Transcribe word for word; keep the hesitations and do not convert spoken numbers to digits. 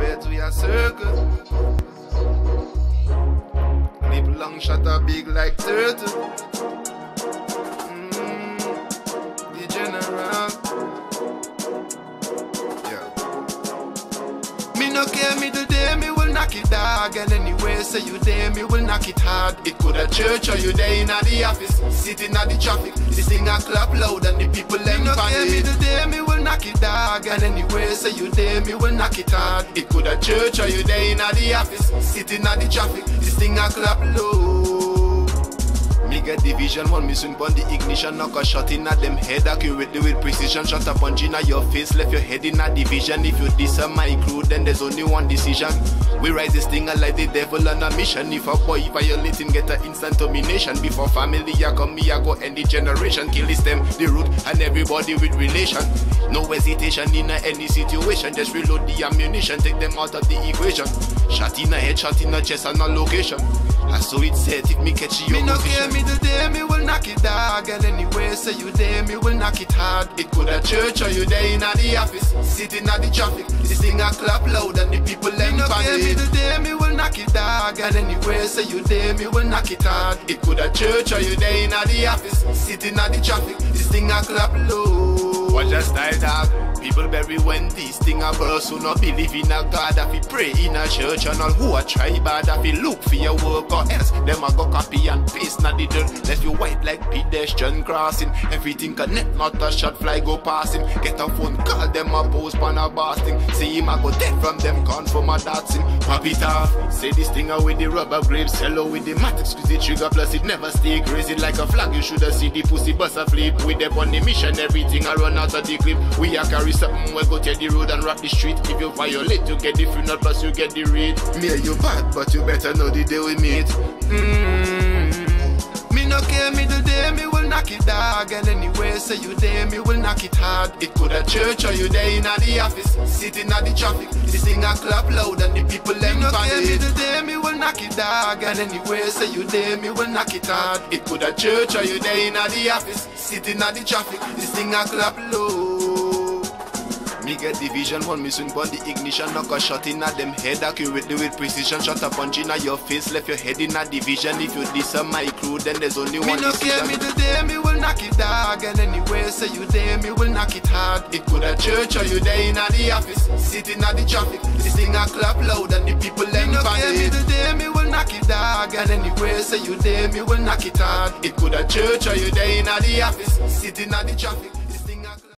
Everywhere to your circle. Clip long shot a big like turtle. Mm, the general. Yeah. Me no care, me today, me will knock it dog. And anyway, say you there, me will knock it hard. It could a church or you there in the office, sitting at the traffic. This thing a clap loud and the people them me no care, me today, me will knock it dog. And anyway, say you there, me will knock it hard. It could a church or you there in the office, sitting at the traffic. This thing a clap low. Me get division, one me swing on the ignition. Knock a shot in at them head accurately with precision. Shot a punch in at your face, left your head in a division. If you diss a my crew, then there's only one decision. We rise this thing like the devil on a mission. If a boy violate him, get an instant domination. Before family ya come, me I go end the generation. Kill this them, the root, and everybody with relation. No hesitation in a any situation. Just reload the ammunition, take them out of the equation. Shot in a head, shot in a chest and a location. I saw it said if me catch you. Me no care, me today, me will knock it dog. And anyway, say you there, me will knock it hard. It could a church or you there in the office, sitting at the traffic. This thing a clap loud and the people them panic. Me today, me will knock it dog. And anyway, say you there, me will knock it hard. It could a church or you there in the office, sitting at the traffic. This thing a clap low. Watch a style dog. People bury when this thing a burst. Who not believe in a God, if you pray in a church. And all who a try bad, if you look for your work or else them a go copy and paste not the dirt. Left you white like pedestrian crossing. Everything connect, not a shot fly go past him. Get a phone call, them a post pan a basting. See him a go dead from them con from a dancing. Pop it off, say this thing a with the rubber grapes. Hello with the matic, squeeze the trigger plus it never stay crazy like a flag. You shoulda see the pussy bust a flip. With them on the mission, everything a run out of the clip. We a carry something, we go to the road and rap the street. If you violate, you get the funeral plus you get the read. Me and you bad, but you better know the day we meet. Mm-hmm. Me no care, me today, me will knock it dog. And anyway, say you there, me will knock it hard. It could a church or you there in the office, sitting at the traffic. This thing a clap loud and the people them me no care, me today, me will knock it dog. And anyway, say you there, me will knock it hard. It could a church or you there in the office, sitting at the traffic. This thing a clap low. Me get division, one me swing on the ignition. Knock a shot in at them head accurately with precision. Shot a punch in at your face, left your head in a division. If you diss a my crew, then there's only me one no decision. Me no care, me today, me will knock it dog. And anyway, say you there, me will knock it hard. It could a church or you there in the office, sitting at the traffic. This thing a clap loud and the people them me no care, me today, me will knock it dog. And anyway, say you there, me will knock it hard. It could a church or you there in the office, sitting at the traffic.